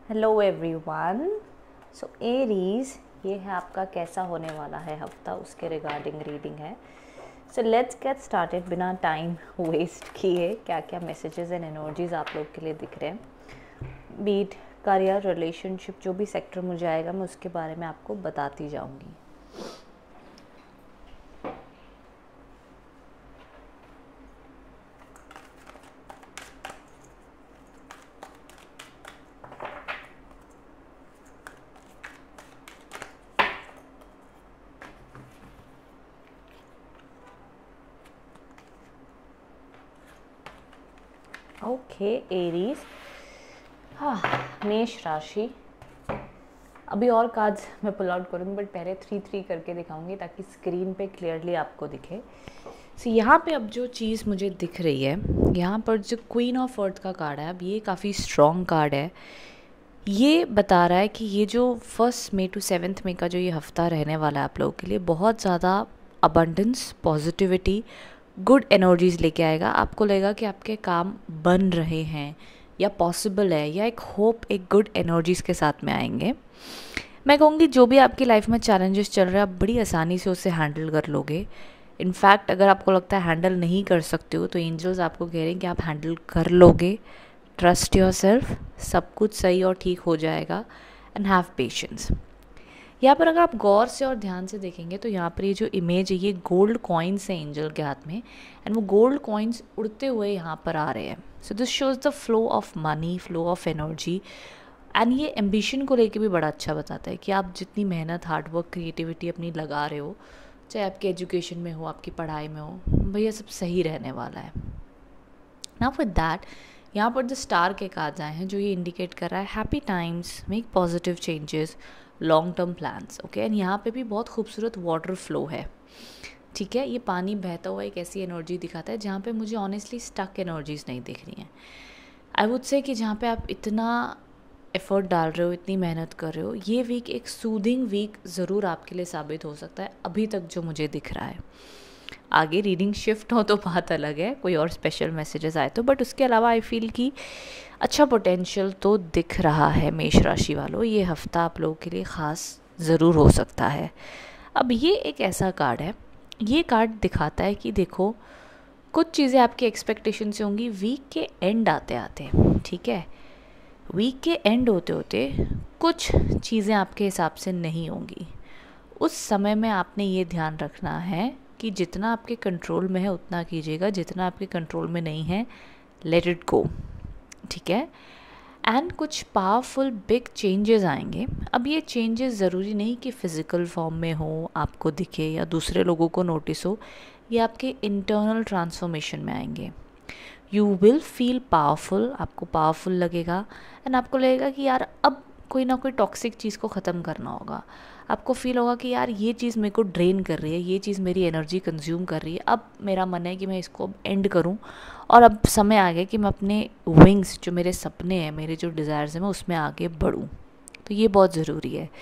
Hello everyone. सो Aries, ये है आपका कैसा होने वाला है हफ्ता, उसके रिगार्डिंग रीडिंग है। सो लेट्स गेट स्टार्टेड बिना टाइम वेस्ट किए। क्या क्या मैसेजेस एंड एनर्जीज आप लोग के लिए दिख रहे हैं, बीट करियर, रिलेशनशिप, जो भी सेक्टर मुझे आएगा मैं उसके बारे में आपको बताती जाऊंगी। ओके एरीज, हाँ, मेष राशि। अभी और कार्ड्स मैं पुल आउट करूँगी, बट पहले 3-3 करके दिखाऊंगी ताकि स्क्रीन पे क्लियरली आपको दिखे। सो यहाँ पे अब जो चीज़ मुझे दिख रही है, यहाँ पर जो क्वीन ऑफ अर्थ का कार्ड है, अब ये काफ़ी स्ट्रॉन्ग कार्ड है। ये बता रहा है कि ये जो 1 मई टू 7 मई का जो ये हफ्ता रहने वाला है आप लोगों के लिए, बहुत ज़्यादा अबंडेंस, पॉजिटिविटी, गुड एनर्जीज लेके आएगा। आपको लगेगा कि आपके काम बन रहे हैं या पॉसिबल है, या एक होप, एक गुड एनर्जीज के साथ में आएंगे। मैं कहूँगी जो भी आपकी लाइफ में चैलेंजेस चल रहे हैं, आप बड़ी आसानी से उसे हैंडल कर लोगे। इनफैक्ट अगर आपको लगता है हैंडल नहीं कर सकते हो, तो एंजल्स आपको कह रहे हैं कि आप हैंडल कर लोगे। ट्रस्ट योर सेल्फ, सब कुछ सही और ठीक हो जाएगा। And have patience. यहाँ पर अगर आप गौर से और ध्यान से देखेंगे तो यहाँ पर ये जो इमेज है, ये गोल्ड कॉइन्स है एंजल के हाथ में, एंड वो गोल्ड कॉइन्स उड़ते हुए यहाँ पर आ रहे हैं। So this shows the flow of money, flow of energy. And ये एम्बिशन को लेके भी बड़ा अच्छा बताता है कि आप जितनी मेहनत, हार्डवर्क, क्रिएटिविटी अपनी लगा रहे हो, चाहे आपके एजुकेशन में हो, आपकी पढ़ाई में हो, भैया सब सही रहने वाला है। नाउ विद दैट, यहाँ पर जो स्टार के कार्ड्स आए हैं, जो ये इंडिकेट कर रहा है happy times, make positive changes, long term plans. Okay, and यहाँ पे भी बहुत खूबसूरत वाटर फ्लो है। ठीक है, ये पानी बहता हुआ एक ऐसी एनर्जी दिखाता है जहाँ पे मुझे ऑनेस्टली स्टक एनर्जीज नहीं दिख रही हैं। आई वुड से कि जहाँ पे आप इतना एफर्ट डाल रहे हो, इतनी मेहनत कर रहे हो, ये वीक एक सूदिंग वीक ज़रूर आपके लिए साबित हो सकता है, अभी तक जो मुझे दिख रहा है। आगे रीडिंग शिफ्ट हो तो बात अलग है, कोई और स्पेशल मैसेजेस आए तो, बट उसके अलावा आई फील कि अच्छा पोटेंशियल तो दिख रहा है मेष राशि वालों। ये हफ्ता आप लोगों के लिए ख़ास ज़रूर हो सकता है। अब ये एक ऐसा कार्ड है, ये कार्ड दिखाता है कि देखो, कुछ चीज़ें आपकी एक्सपेक्टेशन से होंगी वीक के एंड आते आते। ठीक है, वीक के एंड होते होते कुछ चीज़ें आपके हिसाब से नहीं होंगी। उस समय में आपने ये ध्यान रखना है कि जितना आपके कंट्रोल में है उतना कीजिएगा, जितना आपके कंट्रोल में नहीं है लेट इट गो। ठीक है, एंड कुछ पावरफुल बिग चेंजेस आएंगे। अब ये चेंजेस ज़रूरी नहीं कि फ़िज़िकल फॉर्म में हो, आपको दिखे या दूसरे लोगों को नोटिस हो, ये आपके इंटरनल ट्रांसफॉर्मेशन में आएंगे। यू विल फील पावरफुल, आपको पावरफुल लगेगा, एंड आपको लगेगा कि यार अब कोई ना कोई टॉक्सिक चीज़ को ख़त्म करना होगा। आपको फील होगा कि यार ये चीज़ मेरे को ड्रेन कर रही है, ये चीज़ मेरी एनर्जी कंज्यूम कर रही है, अब मेरा मन है कि मैं इसको एंड करूं, और अब समय आ गया कि मैं अपने विंग्स, जो मेरे सपने हैं, मेरे जो डिज़ायर्स हैं, मैं उसमें आगे बढ़ूं। तो ये बहुत ज़रूरी है।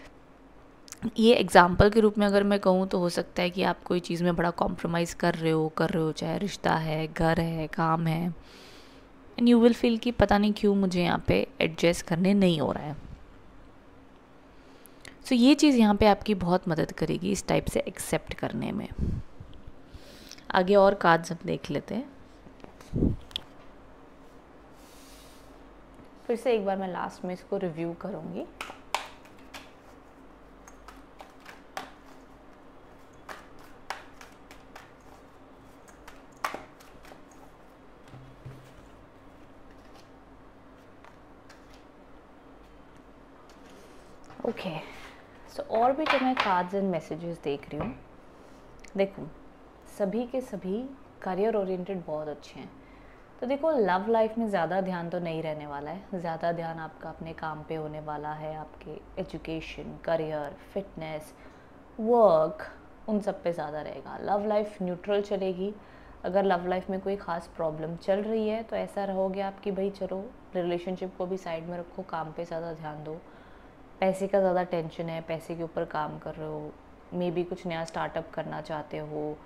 ये एग्जाम्पल के रूप में अगर मैं कहूँ तो हो सकता है कि आप कोई चीज़ में बड़ा कॉम्प्रोमाइज़ कर रहे हो, चाहे रिश्ता है, घर है, काम है, एंड यू विल फील कि पता नहीं क्यों मुझे यहाँ पे एडजस्ट करने नहीं हो रहा है। सो ये चीज़ यहाँ पे आपकी बहुत मदद करेगी इस टाइप से एक्सेप्ट करने में। आगे और कार्ड्स हम देख लेते हैं। फिर से एक बार मैं लास्ट में इसको रिव्यू करूँगी। ओके, सो और भी जो मैं कार्ड्स एंड मैसेजेस देख रही हूँ, देखो सभी के सभी करियर ओरिएंटेड बहुत अच्छे हैं। तो देखो, लव लाइफ में ज़्यादा ध्यान तो नहीं रहने वाला है, ज़्यादा ध्यान आपका अपने काम पे होने वाला है, आपके एजुकेशन, करियर, फिटनेस, वर्क, उन सब पे ज़्यादा रहेगा। लव लाइफ न्यूट्रल चलेगी। अगर लव लाइफ में कोई ख़ास प्रॉब्लम चल रही है तो ऐसा रहोगे आप कि भाई चलो रिलेशनशिप को भी साइड में रखो, काम पे ज़्यादा ध्यान दो। पैसे का ज़्यादा टेंशन है, पैसे के ऊपर काम कर रहे हो, मे बी कुछ नया स्टार्टअप करना चाहते हो,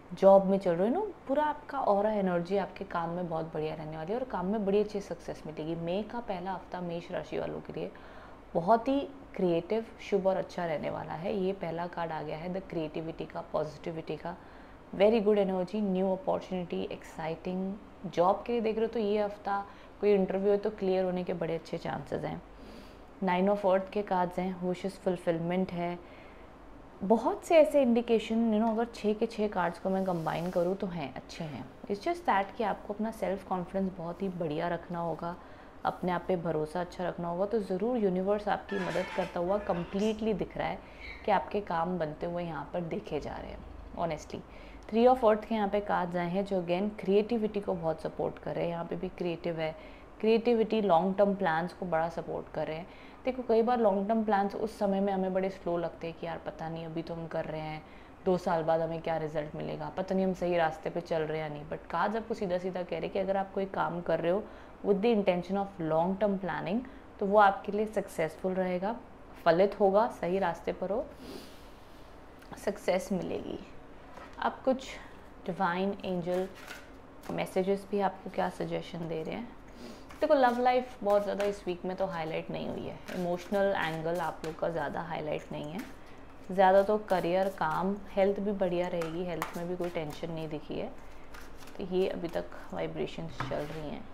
जॉब में चल रहे हो ना, पूरा आपका ऑरा एनर्जी आपके काम में बहुत बढ़िया रहने वाली है और काम में बड़ी अच्छी सक्सेस मिलेगी। मई का पहला हफ्ता मेष राशि वालों के लिए बहुत ही क्रिएटिव, शुभ और अच्छा रहने वाला है। ये पहला कार्ड आ गया है द क्रिएटिविटी का, पॉजिटिविटी का, very good energy, new opportunity, exciting. Job के लिए देख रहे हो तो ये हफ्ता कोई इंटरव्यू है तो क्लियर होने के बड़े अच्छे चांसेस हैं। 9 ऑफ अर्थ के कार्ड्स हैं, विशेस फुलफिलमेंट है। बहुत से ऐसे इंडिकेशन अगर 6 के 6 कार्ड्स को मैं कंबाइन करूँ तो हैं, अच्छे हैं। इट्स जस्ट दैट कि आपको अपना सेल्फ कॉन्फिडेंस बहुत ही बढ़िया रखना होगा, अपने आप पे भरोसा अच्छा रखना होगा, तो ज़रूर यूनिवर्स आपकी मदद करता हुआ कंप्लीटली दिख रहा है कि आपके काम बनते हुए यहाँ पर देखे जा रहे हैं ऑनेस्टली। 3 ऑफ अर्थ के यहाँ पे कार्ड्स आए हैं जो अगेन क्रिएटिविटी को बहुत सपोर्ट कर रहे हैं। यहाँ पे भी क्रिएटिव है, क्रिएटिविटी लॉन्ग टर्म प्लान्स को बड़ा सपोर्ट कर रहे हैं। देखो कई बार लॉन्ग टर्म प्लान्स उस समय में हमें बड़े स्लो लगते हैं कि यार पता नहीं अभी तो हम कर रहे हैं, 2 साल बाद हमें क्या रिजल्ट मिलेगा, पता नहीं हम सही रास्ते पे चल रहे हैं या नहीं। बट कार्ड्स आपको सीधा सीधा कह रहे हैं कि अगर आप कोई काम कर रहे हो with the intention of long term planning तो वो आपके लिए सक्सेसफुल रहेगा, फलित होगा, सही रास्ते पर हो, सक्सेस मिलेगी। अब कुछ डिवाइन एंजल मैसेजेस भी आपको क्या सजेशन दे रहे हैं। देखो लव लाइफ बहुत ज़्यादा इस वीक में तो हाईलाइट नहीं हुई है, इमोशनल एंगल आप लोग का ज़्यादा हाईलाइट नहीं है, ज़्यादा तो करियर, काम, हेल्थ भी बढ़िया रहेगी, हेल्थ में भी कोई टेंशन नहीं दिखी है, तो ये अभी तक वाइब्रेशंस चल रही हैं।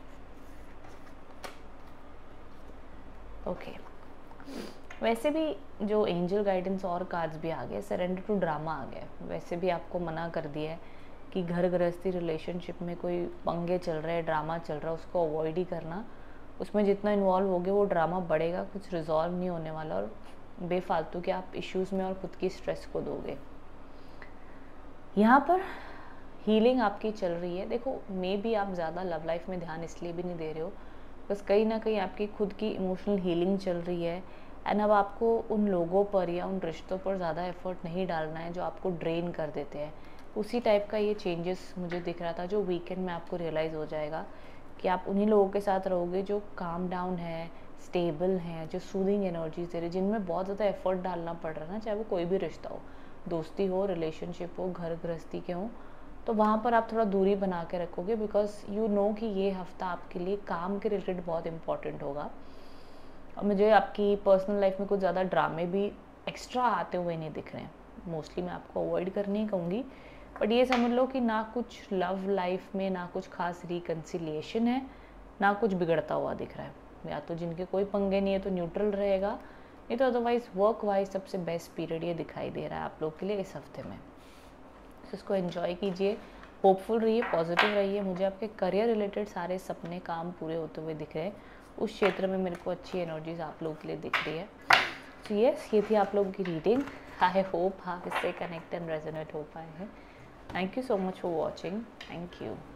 ओके वैसे भी जो एंजल गाइडेंस और कार्ड्स भी आ गए, सरेंडर टू ड्रामा आ गया, वैसे भी आपको मना कर दिया है कि घर गृहस्थी रिलेशनशिप में कोई पंगे चल रहे हैं, ड्रामा चल रहा है, उसको अवॉइड ही करना। उसमें जितना इन्वॉल्व होगे वो ड्रामा बढ़ेगा, कुछ रिजॉल्व नहीं होने वाला और बेफालतू के आप इश्यूज़ में और खुद की स्ट्रेस को दोगे। यहाँ पर हीलिंग आपकी चल रही है। देखो मे बी आप ज़्यादा लव लाइफ में ध्यान इसलिए भी नहीं दे रहे हो, बस कहीं ना कहीं आपकी खुद की इमोशनल हीलिंग चल रही है। एंड अब आपको उन लोगों पर या उन रिश्तों पर ज़्यादा एफर्ट नहीं डालना है जो आपको ड्रेन कर देते हैं। उसी टाइप का ये चेंजेस मुझे दिख रहा था जो वीकेंड में आपको रियलाइज़ हो जाएगा कि आप उन्हीं लोगों के साथ रहोगे जो काम डाउन है, स्टेबल हैं, जो सूदिंग एनर्जीज दे रहे, जिनमें बहुत ज़्यादा एफर्ट डालना पड़ रहा है ना, चाहे वो कोई भी रिश्ता हो, दोस्ती हो, रिलेशनशिप हो, घर गृहस्थी के हो, तो वहाँ पर आप थोड़ा दूरी बना के रखोगे बिकॉज यू नो कि ये हफ्ता आपके लिए काम के रिलेटेड बहुत इंपॉर्टेंट होगा। और मुझे आपकी पर्सनल लाइफ में कुछ ज़्यादा ड्रामे भी एक्स्ट्रा आते हुए नहीं दिख रहे हैं, मोस्टली मैं आपको अवॉइड करने ही कहूँगी। बट ये समझ लो कि ना कुछ लव लाइफ में ना कुछ खास रिकन्सिलिएशन है, ना कुछ बिगड़ता हुआ दिख रहा है। या तो जिनके कोई पंगे नहीं है तो न्यूट्रल रहेगा, नहीं तो अदरवाइज वर्क वाइज सबसे बेस्ट पीरियड ये दिखाई दे रहा है आप लोग के लिए इस हफ्ते में। तो इसको एंजॉय कीजिए, होपफुल रहिए, पॉजिटिव रहिए। मुझे आपके करियर रिलेटेड सारे सपने काम पूरे होते हुए दिख रहे हैं, उस क्षेत्र में मेरे को अच्छी एनर्जीज आप लोगों के लिए दिख रही है। तो यस, ये थी आप लोगों की रीडिंग। आई होप आप इससे कनेक्ट एंड रेजोनेट हो पाए हैं। Thank you so much for watching. Thank you.